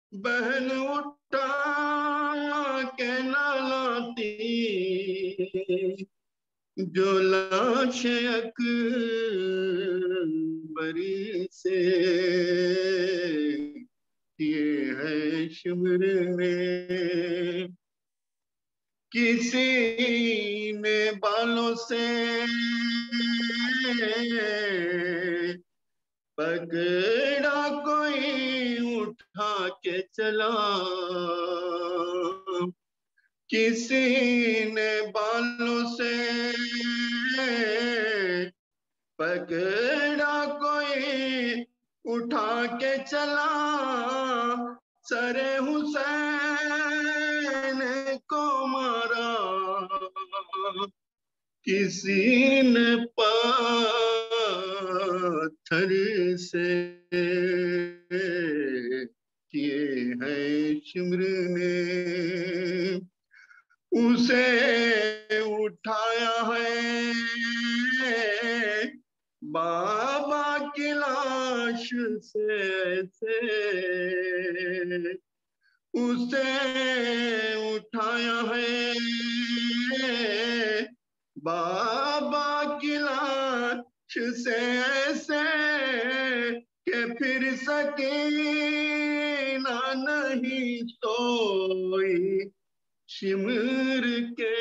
बहन उठा के न लाती जो लाश अकबरी से। ये है शिमर में किसी ने बालों से पकड़ा, कोई उठा के चला, किसी ने बालों से पकड़ा, कोई उठा के चला, सरे हुसैन को मारा, किसी ने पत्थर से। किए है शिमर ने उसे उठाया है, बाबा की लाश से ऐसे उसे उठाया है, बाबा की लाश से ऐसे के फिर सकीना नहीं सोई, शिमर के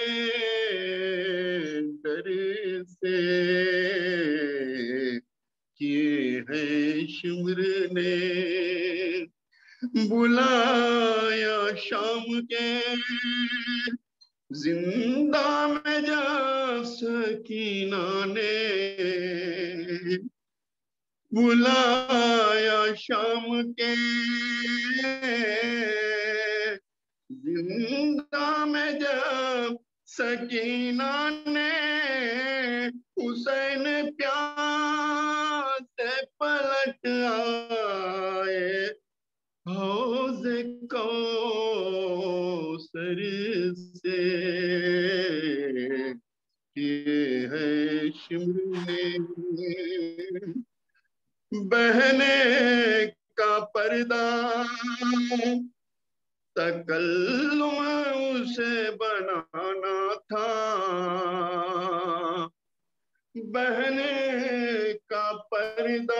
डर से। किए हैं शिमर ने बुलाया शाम के, जिंदा में जा सकीना ने बुलाया शाम के, जिंदा में जब सकीना ने हुसैन प्यार से पलट आए, हौज कौसर से। ये है शिमर में बहने का पर्दा, तकल्लुम उसे बनाना था, बहने का पर्दा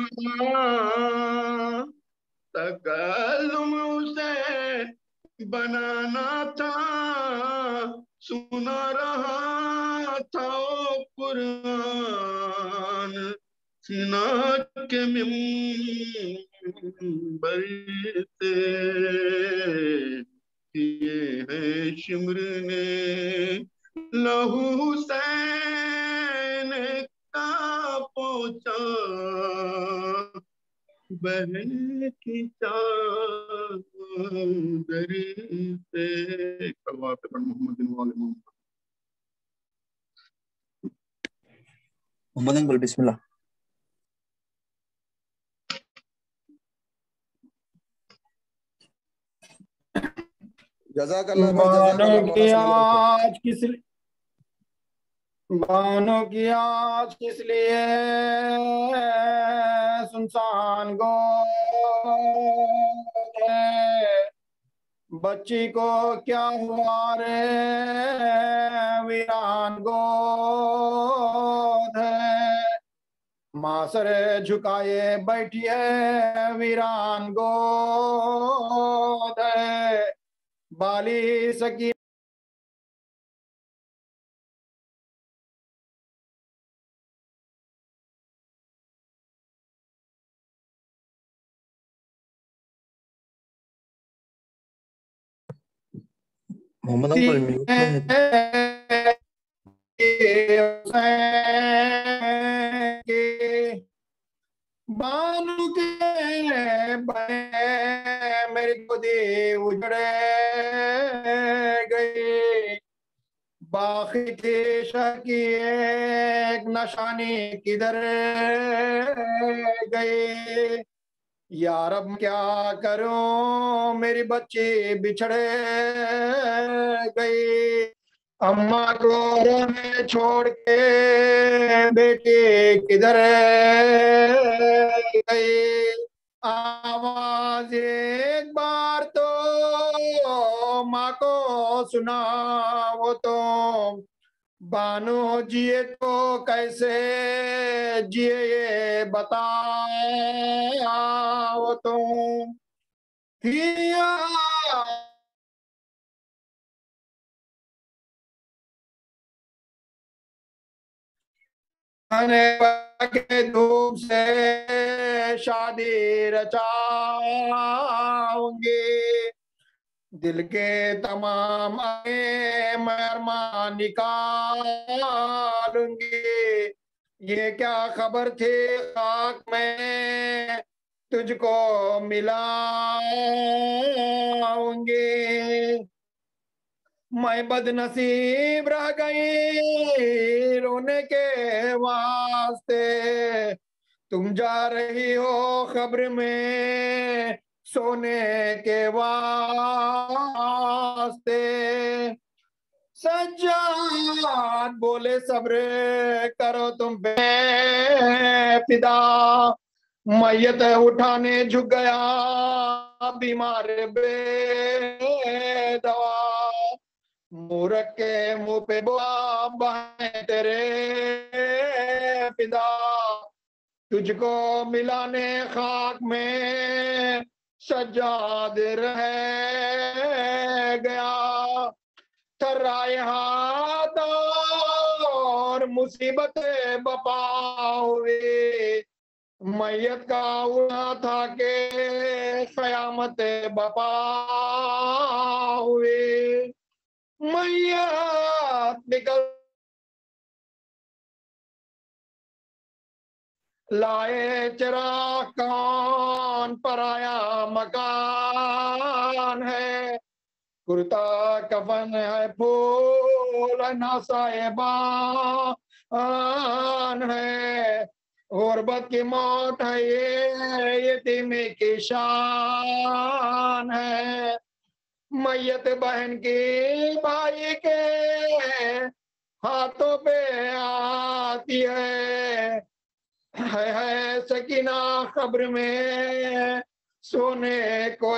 तकल्लुम उसे बनाना था, सुना रहा था वो कुरान सीना के मिंबर से। किए हैं शिमर ने लहू हुसैन का पोछा, बहन की चादर से। मोहम्मद अंकल बिस्मिल्लाह। जज़ाकल्लाह भाई, जज़ाकल्लाह। बानो की आज किस लिए सुनसान गो बच्ची को क्या हुआ रे वीरान गोद है, मासर झुकाए बैठी है वीरान गोद है, बाली सकी मोहम्मद अंकल म्यूट में है। बानू के मेरी गोदी उजड़े गई, बाकी थी शकी एक नशानी किधर गई, यार अब क्या करूं मेरी बच्ची बिछड़े गई, अम्मा को रोने छोड़ के बेटी किधर गई, आवाज एक बार अम्मा को सुनाओ तो, बानो जिए तो कैसे जिए ये बताओ तो। हिया के धूप से शादी रचाऊंगी, दिल के तमाम मरमा निकालूंगी। ये क्या खबर थी खाक में तुझको मिलाऊंगी। मैं बदनसीब रह गई रोने के वास्ते, तुम जा रही हो खबर में सोने के वास्ते। सज्जाद बोले सब्र करो तुम बेफिदा, मैयत उठाने झुक गया बीमार बेदवा। मूरख के मुंह पे बहें तेरे फिदा, तुझको मिलाने खाक में सज्जाद रह गया। थर्राए हाथ और मुसीबतें बपा हुए, मैयत का उड़ा था के कयामत बपा हुए। मैयत निकल लाए चिराग कौन पराया मकान है, कुर्ता कफन है फूल ना साहिबान है। गुर्बत की मौत है ये यतीमी की शान है। मैयत बहन की भाई के हाथों पे आती है सकीना खबर में सोने को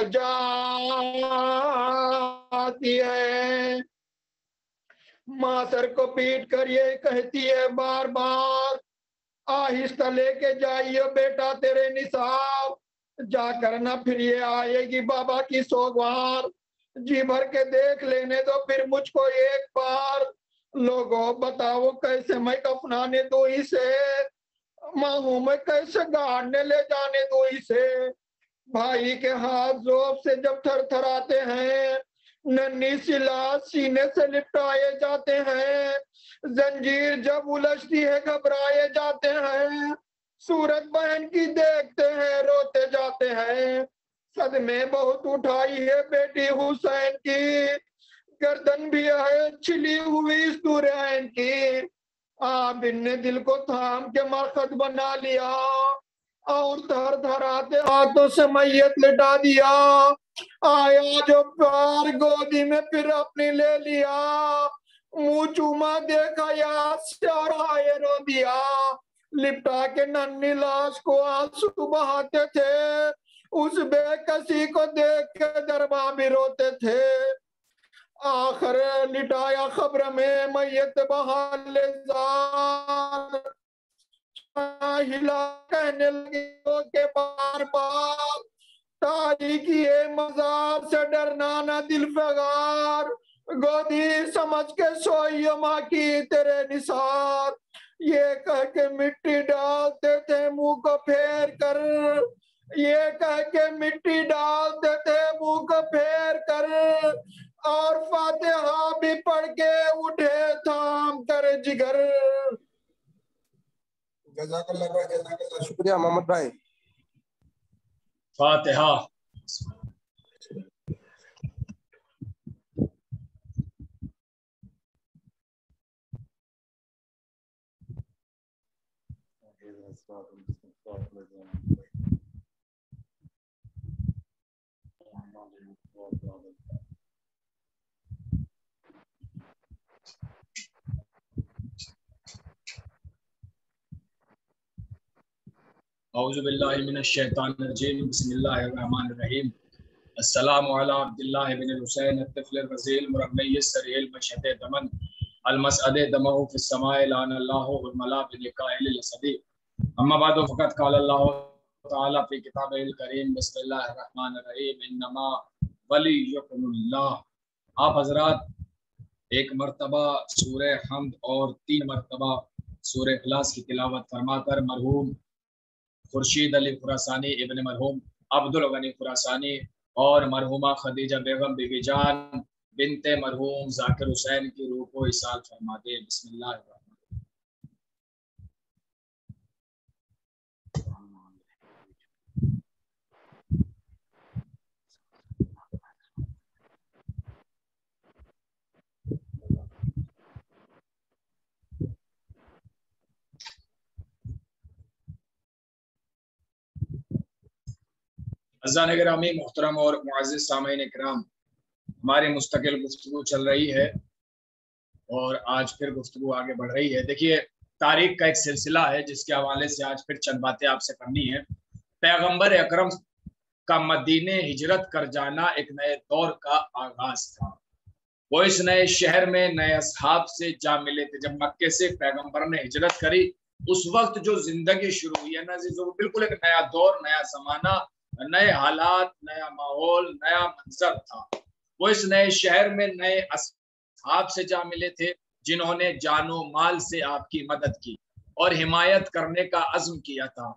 जाती है। माँ सर को पीट कर ये कहती है बार बार, आहिस्ता लेके जाइए बेटा तेरे निसाब, जाकर ना फिर ये आएगी बाबा की सौगवार। जी भर के देख लेने दो फिर मुझको एक बार, लोगों बताओ कैसे मैं कफनाने दो इसे, माँ हूं मैं कैसे गाड़ने ले जाने दो इसे। भाई के हाथ जोर से जब थरथराते हैं, नन्ही सी लाश सीने से लिपटाए जाते हैं, जंजीर जब उलझती है घबराए जाते हैं, सूरत बहन की देखते हैं रोते जाते हैं। सदमे बहुत उठाई है बेटी हुसैन की, गर्दन भी है छिली हुई इस दुरैन की। आबिद ने दिल को थाम के मरकत बना लिया और थर थराते हाथों से मैयत लिटा दिया। आया जो प्यार गोदी में फिर अपनी ले लिया, मुंह चूमा देखा याद से और आए रो दिया। लिपटा के नन्ही लाश को आंसू बहाते थे, उस बेकसी को देख के दरबार भी रोते थे। आखिर लिटाया खबर में मैयत बहाल हिला कहने लगे के बार बार, तारीखी मजार से डरना ना दिल फगार, गोदी समझ के सोई माँ की तेरे निसार। ये कह के मिट्टी डालते थे मुंह को फेर कर, ये कह के मिट्टी डालते थे मुंह को फेर कर, और फातिहा भी पढ़ के उठे थाम कर जिगर। जज़ाकल्लाह भाई, जज़ाकल्लाह, शुक्रिया मोहम्मद भाई। फातिहा। औज़ु बिल्लाहि मिनश शैतानिर रजीम, बिस्मिल्लाहिर रहमानिर रहीम। अस्सलामु अला अब्दुल्लाह इब्न हुसैन अत्तफ़िल रज़ील मुरम्मी सरील मशहद दमन अलमसअद दमहु फिस समाए लानल्लाहु वल मला बिलिकाइल लसदी अम्मा बाद फ़क़त क़ाल अल्लाहु तआला फ़ी किताबिल करीम बिस्मिल्लाहिर रहमानिर रहीम इन्नमा वलियुकुमुल्लाह। आप हज़रात एक मरतबा सूरह हम्द और 3 मरतबा सूरह इखलास की तिलावत फरमाकर मरहूम खुर्शीद अली खुरासानी इब्न मरहूम अब्दुल गनी खुरासानी और मरहुमा खदीजा बेगम बीबी जान बिनते मरहूम जाकिर हुसैन की रूह को इसाल फरमा दे। बिस्मिल्लाह। अज़ान गिरामी मोहतरम और मुअज़्ज़िज़ सामईन इकराम, हमारी मुस्तकिल गुफ्तगू चल रही है और आज फिर गुफ्तगू आगे बढ़ रही है। देखिए, तारीख का एक सिलसिला है जिसके हवाले से आज फिर चंद बातें आपसे करनी है। पैगंबर अकरम का मदीने हिजरत कर जाना एक नए दौर का आगाज था। वो इस नए शहर में नए असहाब से जा मिले थे। जब मक्के से पैगंबर ने हिजरत करी उस वक्त जो जिंदगी शुरू हुई है ना, बिल्कुल एक नया दौर, नया जमाना, नए हालात, नया माहौल, नया मंजर था। वो इस नए शहर में नए असहाब से जा मिले थे जिन्होंने जानो माल से आपकी मदद की और हिमायत करने का अज़्म किया था।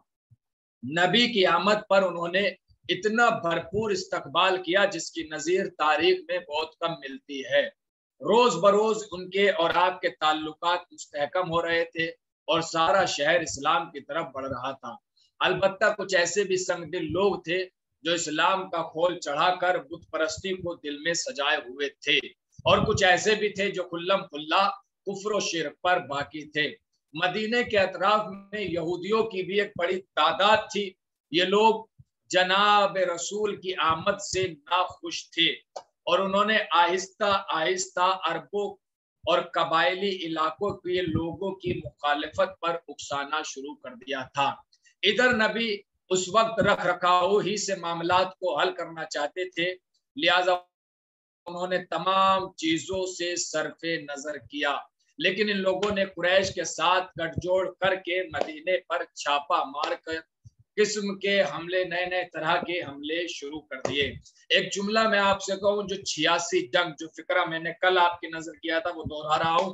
नबी की आमद पर उन्होंने इतना भरपूर इस्तकबाल किया जिसकी नजीर तारीख में बहुत कम मिलती है। रोज बरोज उनके और आपके ताल्लुकात मुस्तहकम हो रहे थे और सारा शहर इस्लाम की तरफ बढ़ रहा था। अलबत्ता कुछ ऐसे भी संगदिल लोग थे जो इस्लाम का खोल चढ़ाकर बुत परस्ती को दिल में सजाए हुए थे और कुछ ऐसे भी थे जो खुल्लम खुल्ला कुफ्र व शिर्क पर बाकी थे। मदीने के अतराफ में यहूदियों की भी एक बड़ी तादाद थी। ये लोग जनाब रसूल की आमद से नाखुश थे और उन्होंने आहिस्ता आहिस्ता अरबों और कबायली इलाकों के लोगों की मुखालिफत पर उकसाना शुरू कर दिया था। इधर नबी उस वक्त रख रखाव ही से मामलात को हल करना चाहते थे, लिहाजा उन्होंने तमाम चीजों से सरफे नजर किया। लेकिन इन लोगों ने कुरैश के साथ गठजोड़ करके मदीने पर छापा मारकर किस्म के हमले, नए नए तरह के हमले शुरू कर दिए। एक जुमला मैं आपसे कहूं, जो 86 जंग, जो फिक्रा मैंने कल आपकी नजर किया था वो दोहरा रहा हूं।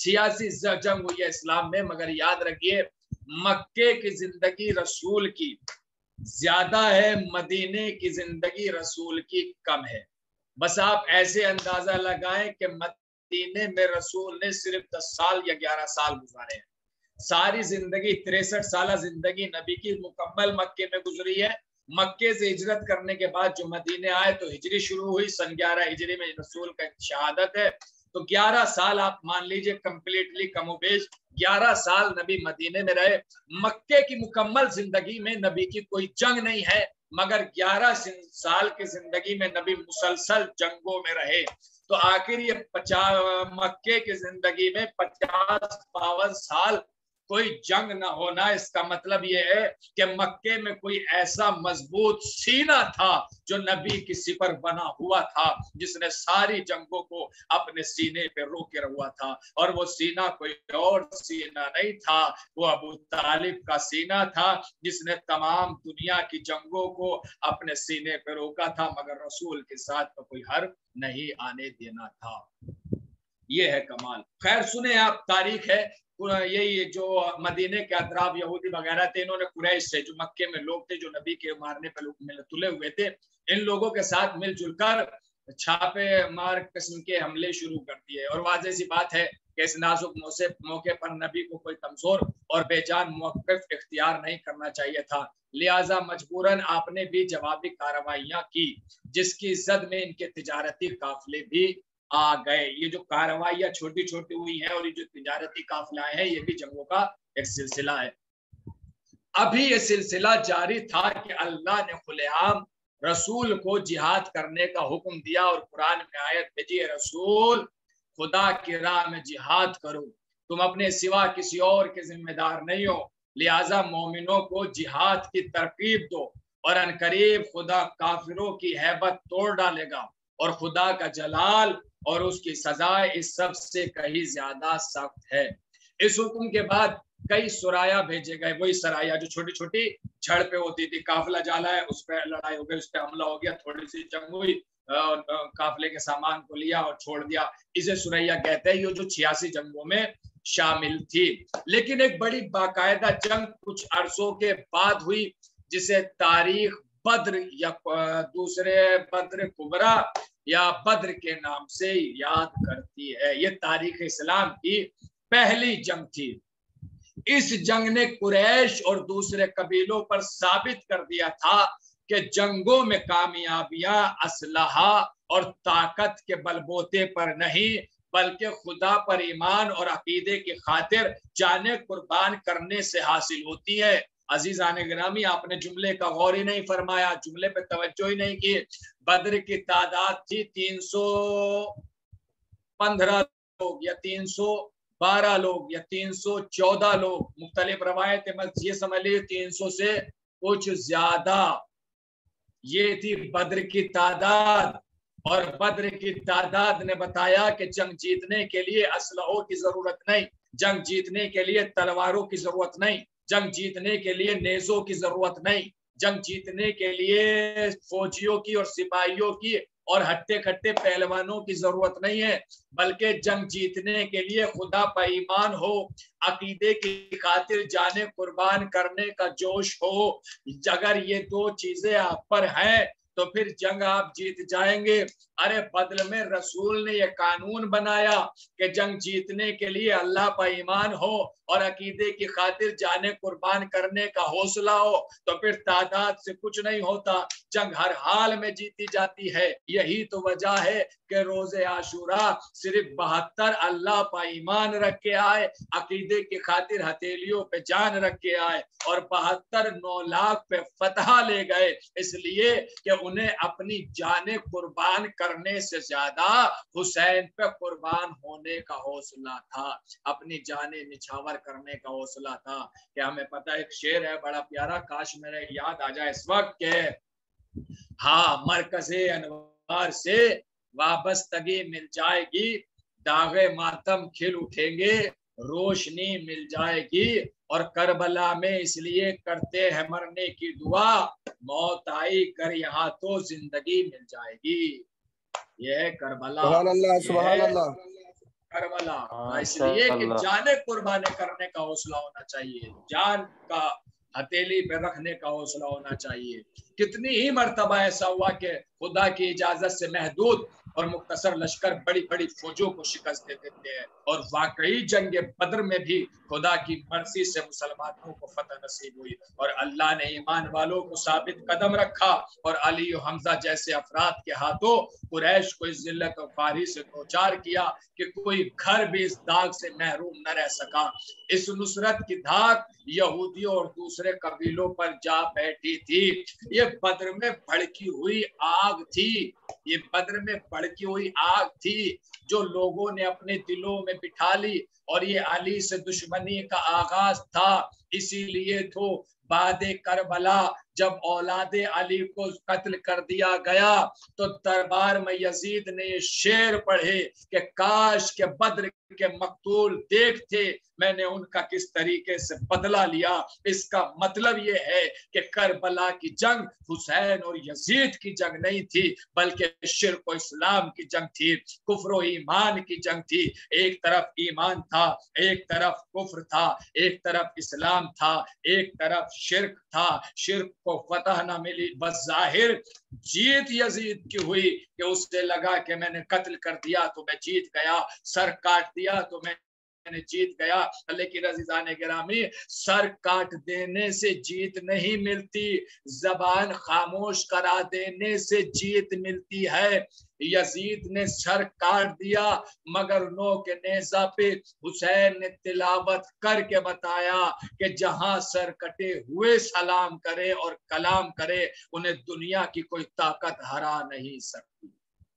86 जंग हुई है इस्लाम में, मगर याद रखिए मक्के की जिंदगी रसूल की ज्यादा है, मदीने की जिंदगी रसूल की कम है। बस आप ऐसे अंदाजा लगाएं कि मदीने में रसूल ने सिर्फ 10 साल या 11 साल गुजारे हैं। सारी जिंदगी 63 साल जिंदगी नबी की मुकम्मल मक्के में गुजरी है। मक्के से हिजरत करने के बाद जो मदीने आए तो हिजरी शुरू हुई, सन 11 हिजरी में रसूल का शहादत है। तो 11 साल आप मान लीजिए कंप्लीटली कमोबेश 11 साल नबी मदीने में रहे। मक्के की मुकम्मल जिंदगी में नबी की कोई जंग नहीं है, मगर 11 साल की जिंदगी में नबी मुसलसल जंगों में रहे। तो आखिर ये मक्के की जिंदगी में 50-52 साल कोई जंग न होना, इसका मतलब ये है कि मक्के में कोई ऐसा मजबूत सीना था जो नबी की सिपर बना हुआ था, जिसने सारी जंगों को अपने सीने पे रोके हुआ था। और वो सीना कोई और सीना नहीं था, वो अबू तालिब का सीना था जिसने तमाम दुनिया की जंगों को अपने सीने पे रोका था, मगर रसूल के साथ तो कोई हर्ब नहीं आने देना था। ये है कमाल। खैर सुने आप, तारीख है यही, जो मदीने के अतराफ यहूदी वगैरह थे, इन्होंने कुरैश से, जो मक्के में लोग थे जो नबी के मारने पर तुले हुए थे, इन लोगों के साथ मिलजुल कर छापे मार किस्म के हमले शुरू कर दिए। और वाज़ेह सी बात है कि इस नाजुक मौके पर नबी को कोई कमजोर और बेजान मौक़िफ़ इख्तियार नहीं करना चाहिए था। लिहाजा मजबूरन आपने भी जवाबी कार्रवाइयां की, जिसकी जद में इनके तिजारती काफिले भी आ गए। ये जो कार्रवाइयां छोटी छोटी हुई हैं और ये जो तिजारती काफिलाएं हैं, ये भी जंगों का एक सिलसिला है। अभी ये सिलसिला जारी था कि अल्लाह ने खुलेआम रसूल को जिहाद करने का हुक्म दिया और कुरान में आयत भेजी, रसूल खुदा की राह में जिहाद करो, तुम अपने सिवा किसी और के जिम्मेदार नहीं हो, लिहाजा मोमिनों को जिहाद की तरकीब दो और अनकरीब खुदा काफिरों की हैबत तोड़ डालेगा और खुदा का जलाल और उसकी सजा इस सब से कहीं ज्यादा सख्त है। इस हुक्म के बाद कई सुराया भेजे गए, वही सराया जो छोटी छोटी छड़ पे होती थी, काफिला जाला है, उस पर लड़ाई हो गई, उस पर हमला हो गया, थोड़ी सी जंग हुई, काफिले के सामान को लिया और छोड़ दिया, इसे सुरैया कहते हैं। ये जो 86 जंगों में शामिल थी। लेकिन एक बड़ी बाकायदा जंग कुछ अरसों के बाद हुई जिसे तारीख बद्र या दूसरे बद्र कुबरा या बद्र के नाम से याद करती है। ये तारीख इस्लाम की पहली जंग थी। इस जंग ने कुरैश और दूसरे कबीलों पर साबित कर दिया था कि जंगों में कामयाबियां असलहा और ताकत के बलबूते पर नहीं बल्कि खुदा पर ईमान और अकीदे की खातिर जाने कुर्बान करने से हासिल होती है। अजीजान गिरामी, आपने जुमले का गौर ही नहीं फरमाया, जुमले पे तवज्जो ही नहीं की। बद्र की तादाद थी 315 लोग या 312 लोग या 314 लोग, मुख्तलिफ रवायतें, बस ये समझ लीजिए 300 से कुछ ज्यादा। ये थी बद्र की तादाद। और बद्र की तादाद ने बताया कि जंग जीतने के लिए असलहों की जरूरत नहीं, जंग जीतने के लिए तलवारों की जरूरत नहीं, जंग जीतने के लिए नेज़ों की जरूरत नहीं, जंग जीतने के लिए फौजियों की और सिपाहियों की और हट्टे खट्टे पहलवानों की जरूरत नहीं है, बल्कि जंग जीतने के लिए खुदा पर ईमान हो, अकीदे की खातिर जाने कुर्बान करने का जोश हो। अगर ये दो चीजें आप पर हैं तो फिर जंग आप जीत जाएंगे। अरे बदल में रसूल ने यह कानून बनाया कि जंग जीतने के लिए अल्लाह पर ईमान हो और अकीदे की खातिर जाने कुर्बान करने का हौसला हो, तो फिर तादाद से कुछ नहीं होता, जंग हर हाल में जीती जाती है। यही तो वजह है कि रोजे आशूरा सिर्फ 72 अल्लाह पर ईमान रख के आए, अकीदे की खातिर हथेलियों पे जान रख के आए और 72 9 लाख पे फतह ले गए, इसलिए कि उन्हें अपनी जाने कुर्बान करने से ज्यादा हुसैन पे कुर्बान होने का हौसला था, अपनी जाने निछावर करने का हौसला था। कि हमें पता है, एक शेर है बड़ा प्यारा, काश मेरे याद आ जाए इस वक्त के, हाँ, मरकज़े अनवार से वाबस्तगी मिल जाएगी, दागे मातम खिल उठेंगे, रोशनी मिल जाएगी, और करबला में इसलिए करते हैं मरने की दुआ, मौत आई कर यहाँ तो जिंदगी मिल जाएगी। यह है करबला, सुभान अल्लाह, सुभान अल्लाह। करबला इसलिए कि जाने कुर्बानी करने का हौसला होना चाहिए, जान का हथेली पे रखने का हौसला होना चाहिए। कितनी ही मर्तबा ऐसा हुआ कि खुदा की इजाजत से महदूद और मुख्तसर लश्कर बड़ी बड़ी फौजों को शिकस्त दे देते हैं, और वाकई जंग बद्र में भी खुदा की मर्जी से मुसलमानों को फतह नसीब हुई और अल्लाह ने ईमान वालों को साबित कदम रखा और अली और हमजा जैसे अफराद के हाथों कुरैश को इस जिल्लत और फारी से दो चार किया कि कोई घर भी इस दाग से महरूम न रह सका। इस नुसरत की धाक यहूदियों और दूसरे कबीलों पर जा बैठी थी। ये बद्र में भड़की हुई आग थी, ये बद्र में भड़की हुई आग थी जो लोगों ने अपने दिलों में बिठा ली, और ये अली से दुश्मनी का आगाज था। इसीलिए तो बादे करबला जब औलादे अली को कत्ल कर दिया गया तो दरबार में यजीद ने ये शेर पढ़े कि काश के बद्र के मकतूल देखते मैंने उनका किस तरीके से बदला लिया। इसका मतलब ये है कि करबला की जंग हुसैन और यजीद की जंग नहीं थी, बल्कि शिर्क और इस्लाम की जंग थी, कुफ्र और ईमान की जंग थी। एक तरफ ईमान था, एक तरफ कुफ्र था, एक तरफ इस्लाम था, एक तरफ शिर्क था। शिर्क को फतह न मिली, बस जाहिर जीत यजीद की हुई कि उससे लगा कि मैंने कत्ल कर दिया तो मैं जीत गया, सर काट दिया तो मैंने जीत गया। लेकिन अज़ीज़ान गिरामी, सर काट देने से जीत नहीं मिलती, जबान खामोश करा देने से जीत मिलती है। यजीद ने सर काट दिया, मगर नो के नेज़ा पे हुसैन ने तिलावत करके बताया कि जहां सर कटे हुए सलाम करे और कलाम करे, उन्हें दुनिया की कोई ताकत हरा नहीं सकती।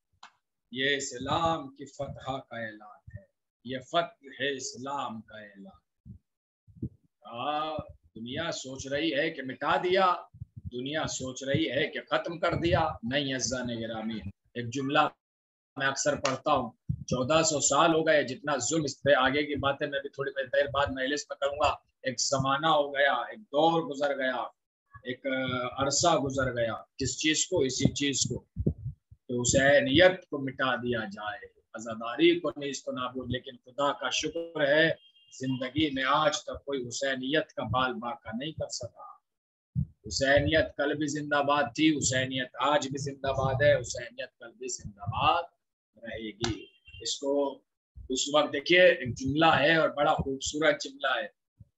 ये इस्लाम की फतह का ऐलान है, ये फतह है इस्लाम का ऐलान। दुनिया सोच रही है कि मिटा दिया, दुनिया सोच रही है कि खत्म कर दिया। नहीं अज़्ज़ान गिरामी, एक जुमला मैं अक्सर पढ़ता हूँ, 1400 साल हो गए जितना जुल्म, इस पे आगे की बातें मैं भी थोड़ी देर बाद मजलिस में करूंगा। एक जमाना हो गया, एक दौर गुजर गया, एक अरसा गुजर गया। किस चीज को? इसी चीज को, तो हुसैनियत को मिटा दिया जाए, आजादारी को नीस्त नाबूद। लेकिन खुदा का शुक्र है जिंदगी में आज तक कोई हुसैनियत का बाल बाका नहीं कर सका। हुसैनियत कल भी जिंदाबाद थी, हुसैनियत आज भी जिंदाबाद है, हुसैनियत कल भी जिंदाबाद रहेगी। इसको उस वक्त देखिए, एक जुमला है और बड़ा खूबसूरत जुमला है,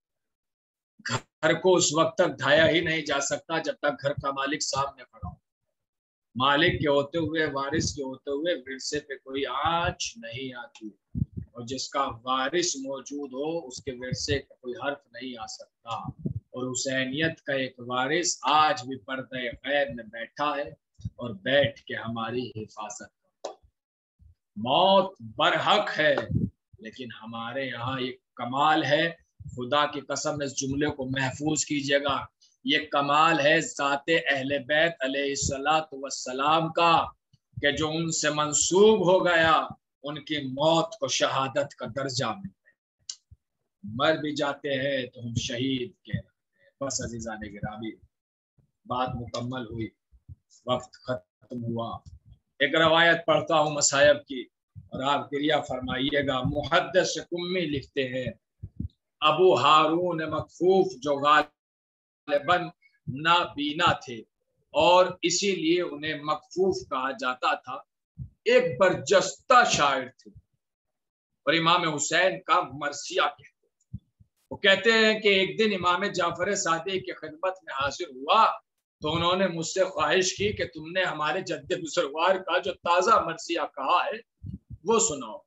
घर को उस वक्त तक ढाया ही नहीं जा सकता जब तक घर का मालिक सामने खड़ा हो। मालिक के होते हुए, वारिस के होते हुए विरसे पे कोई आँच नहीं आती, और जिसका वारिस मौजूद हो उसके विरसे का कोई हर्फ नहीं आ सकता। और हुसैनियत का एक वारिस आज भी पर्दे गैब में बैठा है और बैठ के हमारी हिफाजत करता है। मौत बरहक है, लेकिन हमारे यहाँ एक कमाल है, खुदा की कसम इस जुमले को महफूज कीजिएगा, ये कमाल है ज़ाते अहले बैत अलैहिस्सलातु वस्सलाम का, कि जो उनसे मंसूब हो गया उनकी मौत को शहादत का दर्जा मिल गया। मर भी जाते हैं तो हम शहीद के। बस अजीज़ान गिरामी, बात मुकम्मल हुई, वक्त खत्म हुआ। एक रवायत पढ़ता हूँ मसायब की और आप क्रिया फरमाइएगा। मुहद्दिस कुम्मी लिखते हैं, अबू हारून मकफूफ जो गालिबन नाबीना थे और इसीलिए उन्हें मकफूफ कहा जाता था, एक बरजस्ता शायर थे और इमाम हुसैन का मरसिया कहते हैं। वो कहते हैं कि एक दिन इमाम जाफर सादिक की खिदमत में हाजिर हुआ तो उन्होंने मुझसे ख्वाहिश की कि तुमने हमारे जद्दे बुजुर्गवार का जो ताजा मरसिया कहा है वो सुनाओ।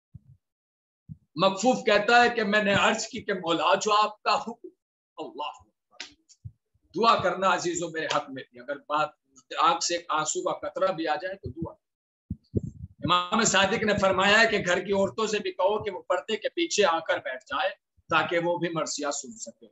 मकफूफ कहता है कि मैंने अर्ज की कि मौला जो आपका हुक्म, अल्लाह दुआ करना अजीजों मेरे हक में थी, अगर बात आंख से आंसू का कतरा भी आ जाए तो दुआ। इमाम सादिक ने फरमाया है कि घर की औरतों से भी कहो कि वो पर्दे के पीछे आकर बैठ जाए ताकि वो भी मरसिया सुन सके।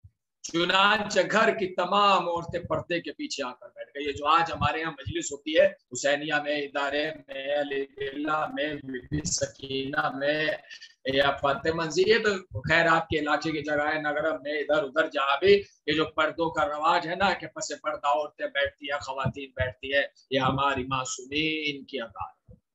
चुनांचे घर की तमाम औरतें पर्दे के पीछे आकर बैठ गई। ये जो आज हमारे यहाँ मजलिस होती है हुसैनिया में, इदारे में, अलीबिल्ला में, सकीना में या फातिमा जी, ये तो खैर आपके इलाके की जगह है, नगरम में, इधर उधर जहाँ भी ये जो पर्दों का रवाज है ना कि पसे पर्दा औरतें बैठती है, खवातीन बैठती है, ये हमारी मासूमीन की अदा।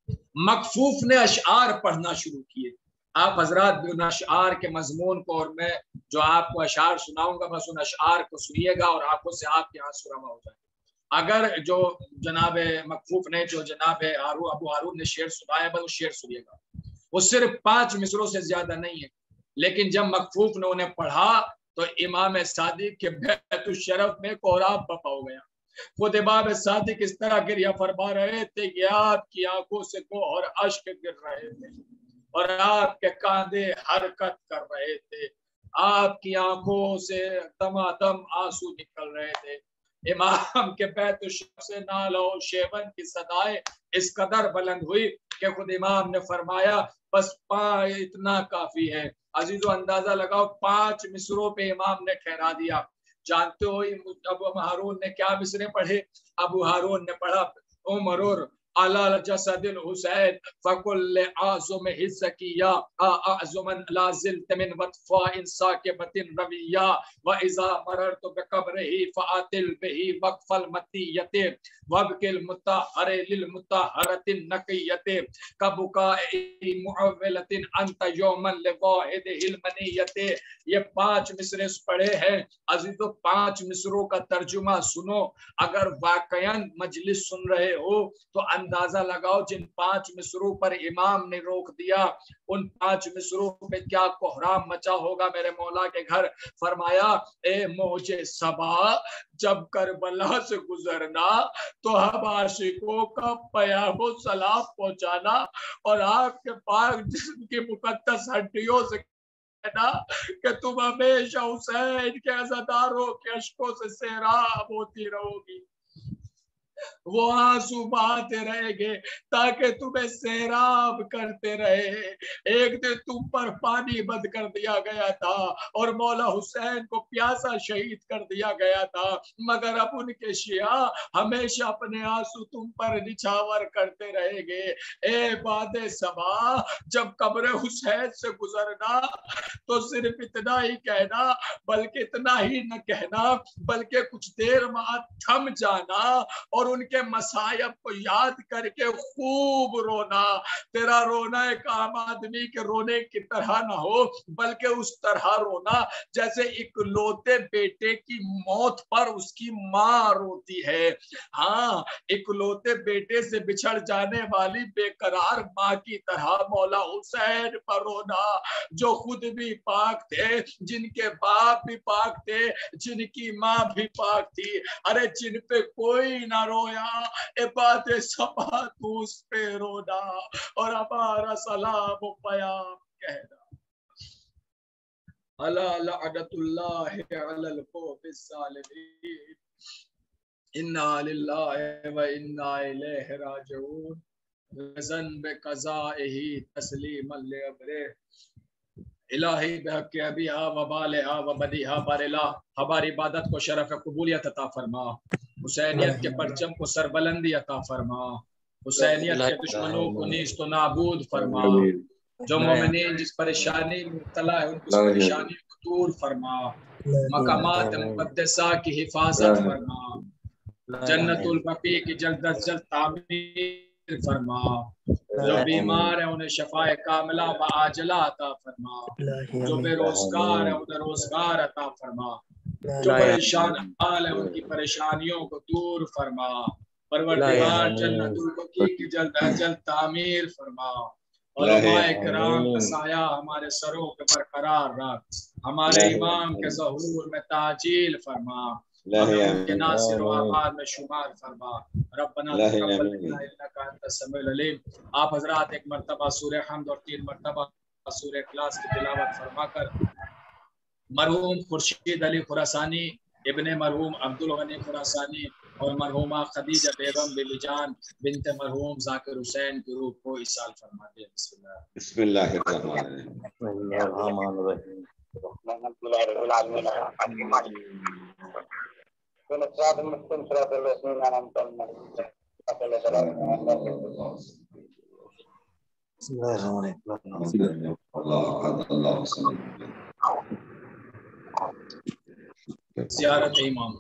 मकफूफ ने अशआर पढ़ना शुरू किए। आप हजरात उन अशआर के मजमून को, और मैं जो आपको अशआर सुनाऊंगा बस उन अशआर को सुनिएगा और आंखों से आपके आंसू रवा हो जाए। अगर जो जनाब मकफूफ ने, जो जनाब अबू हारून ने शेर सुनाया बस वो शेर सुनिएगा। वो सिर्फ 5 मिसरों से ज्यादा नहीं है, लेकिन जब मकफूफ ने उन्हें पढ़ा तो इमाम सादिक के बैतुल शरफ में कोहराब बपा हो गया। खुद इमाम सादिक इस तरह गिरिया फरमा रहे थे कि आपकी आंखों से गौहर अश्क गिर रहे थे और आपके कांधे हरकत कर रहे थे, आपकी आंखों से दमादम आंसू निकल रहे थे। इमाम के बैतुल शरफ से नालो शेबन की सदाएं इस कदर बुलंद हुई कि खुद इमाम ने फरमाया बस इतना काफी है। अजीजो अंदाजा लगाओ, 5 मिसरों पे इमाम ने ठहरा दिया। जानते हो अबू हारून ने क्या मिसरे पढ़े? अबू हारून ने पढ़ा, उमर अला जसदिल हुसैन फकुल आज़म हिस्सकिया आज़मन लाजिल तमिन वतफा इंसा के बतिन रविया व इज़ा मररतु बिकब्रिही फआतिल बिही वक्फल मतियते वबकिल मुताहरे लिल मुताहरतिन नकियते कबुका मुअव्वलतिन अंत यौमन लिवाहिदिल मनियते। ये 5 मिसरे पढ़े हैं अजीजों। 5 मिसरों का तर्जुमा सुनो। अगर वाकयान मजलिस सुन रहे हो तो अंदाजा लगाओ जिन 5 मिसरों पर इमाम ने रोक दिया, उन 5 मिसरों पे क्या कोहराम मचा होगा मेरे मौला के घर। फरमाया, ए मौजे सबा जब करबला से गुजरना तो हम आशिकों का पयामो सलाम पहुंचाना और आपके पाक जिस्म की मुकद्दस हड्डियों से कहना कि तुम हमेशा हुसैन के अज़ादारों के अश्कों से सैराब होती रहोगी। वो आंसू बहाते रहेंगे ताकि तुम्हें सैराब करते रहे। एक दिन तुम पर पानी बंद कर दिया गया था और मौला हुसैन को प्यासा शहीद कर दिया गया था, मगर अब उनके शिया हमेशा अपने आंसू तुम पर निछावर करते रहेंगे। ए बादे सबा, जब कब्र हुसैन से गुजरना तो सिर्फ इतना ही कहना, बल्कि इतना ही न कहना बल्कि कुछ देर बाद थम जाना और उनके मसायब को याद करके खूब रोना। तेरा रोना एक आम आदमी के रोने की तरह ना हो, बल्कि उस तरह रोना जैसे इकलौते बेटे की मौत पर उसकी माँ रोती है। हाँ, इकलौते बेटे से बिछड़ जाने वाली बेकरार माँ की तरह मौला हुसैन पर रोना, जो खुद भी पाक थे, जिनके बाप भी पाक थे, जिनकी माँ भी पाक थी। अरे जिन पे कोई ना रोया, ए बातें सबा तू उस पे रोना और हमारा सलाम पयाम कहना। अला लअनतुल्लाहि अलल कौमिस सालिमीन, इन्ना लिल्लाहि व इन्ना इलैहि राजिऊन, वज़न बिक़ज़ाइही तस्लीमन लिअमरे, इलाही बहक़ अबिहा व बालिहा व बनिहा बारिला। हमारी इबादत को शरफ़ कबूलियत अता फरमा, हुसैनियत के परचम को सरबलंदी अता फरमा, हुसैनियत के दुश्मनों को नीस्त व नाबूद फरमा। जो मोमिनीन जिस परेशानी में मुब्तला है उनको परेशानी को दूर फरमा, मकामात मुक़द्दसा की हिफाजत फरमा, जन्नतुल बक़ी की जल्द अज जल्द तामीर फरमा। जो बीमार है उन्हें शफाए कामिला व आजला अता फरमा, जो बेरोजगार है उन्हें रोजगार अता फरमा, जो परेशान हाल है उनकी परेशानियों को दूर फरमा। परवरदिगार जन्नतुल बक़ी की जल्द अज जल्द तामीर फरमा। उलमाए किराम का साया हमारे सरों पे बरकरार रख, हमारे इमाम के ज़हूर में ताजील फरमा, हमें उनके नासिर व आबाद में शुमार फरमा। रब्बना तक़ब्बल मिन्ना इन्नका अंतस समीउल अलीम। आप हजरात एक मरतबा सूरह हम्द और 3 मरतबा सूरह इखलास की तिलावत फरमाकर मरहूम खुर्शीद अली खुरासानी, इब्ने मरहूम अब्दुल गनी खुरासानी और मरहूमा खदीजा बेगम बिलीजान बिनते मरहूम जाकिर हुसैन की रूह को इसाल फरमा दे। बिस्मिल्लाहिर्रहमानिर्रहीम। ज़ियारत इमाम।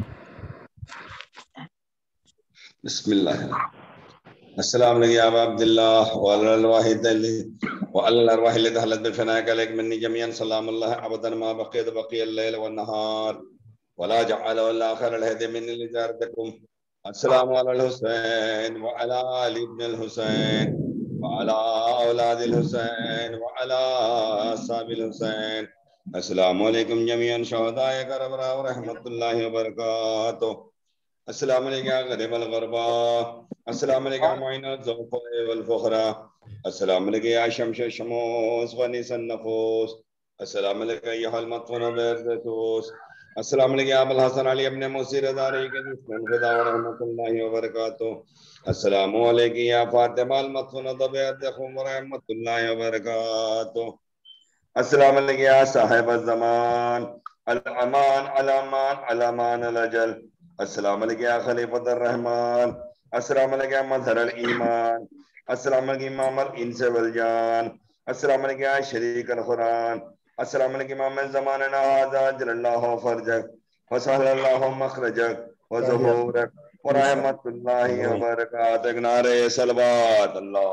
बिस्मिल्लाह। अस्सलाम वालेकुम अब्दुल्लाह व अलल वाहिद व अलल अरवाहिल दहलत बिफनाक अलैक मिन्नी जमीअन सलामुल्लाह अबदन मा बक़ियत बक़ियल लैल व नहार वला जअल वला आखिर अलहद मिन्नी लिजारतकुम। अस्सलामु अलल हुसैन व अला अली इब्न हुसैन व अला औलादिल हुसैन व अला असहाबिल हुसैन। अस्सलामु अलैकुम जमीअन शुहदाए करबला व रहमतुल्लाहि व बरकातुहू। अस्सलामु अलैकुम गरीबल गुरबा, अस्सलामु अलैकुम मुइनुल ज़ुफ़ा वल फ़ुक़रा, अस्सलामु अलैकुम या शम्स शमूस व निसन नफूस, अस्सलामु अलैकुम या हलमतुन बरदतूस, अस्सलामु अलैकुम या अबुल हसन अली इब्न मूसी रज़ारी के जिस्मन फ़िदा व रहमतुल्लाहि व बरकातुहू। अस्सलामु अलैकुम या फ़ातिमा अल मदफ़ून तबिअतकुम व रहमतुल्लाहि व बरकातुहू। अस्सलामु अलैकुम या साहिब ज़मान अल अमान अल अमान अल अमान अल अजल, अस्सलामु अलैकुम या खलीफतुर रहमान, अस्सलामु अलैकुम या मज़हरुल ईमान, अस्सलामु अलैकुम इमाम अल इंस वल जान, अस्सलामु अलैकुम या शरीकल कुरान, अस्सलामु अलैकुम इमाम ज़मानना हाज़ा अजलल्लाहु फरजक व सहलल्लाहु मखरजक व ज़ुहूरक व रहमतुल्लाहि व बरकातुहू। नारे सलवात अल्लाह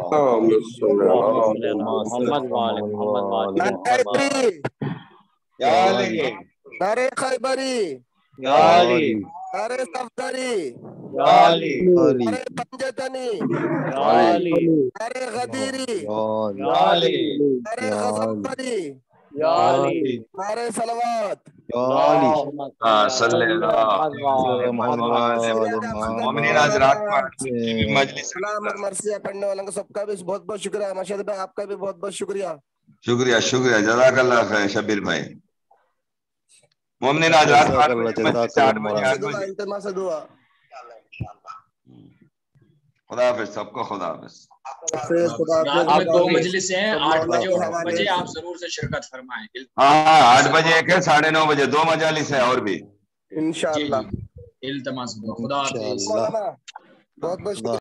नारे खैबरी, नारे सफदरी, नारे पंजतनी, नारे गदीरी, नारे गज़नफरी, नारे सलवात। मरसिया पढ़ने वालों का सबका भी बहुत बहुत शुक्रिया। माशाअल्लाह भाई आपका भी बहुत बहुत शुक्रिया। शुक्रिया शुक्रिया जज़ाकल्लाह खैर शबीर भाई। मोमिन हज़रात 8 बजे से 8 बजे इंतमा से दुआ खुदा हाफिज सबको, खुदा हाफिज। रात में 2 मजलिस हैं, 8 बजे और 9 बजे, आप जरूर से शिरकत फरमाएं। हाँ 8 बजे एक है, 9:30 बजे 2 मजालिस है और भी इंशाअल्लाह। इल्तमास, खुदा हाफिज। बहुत बहुत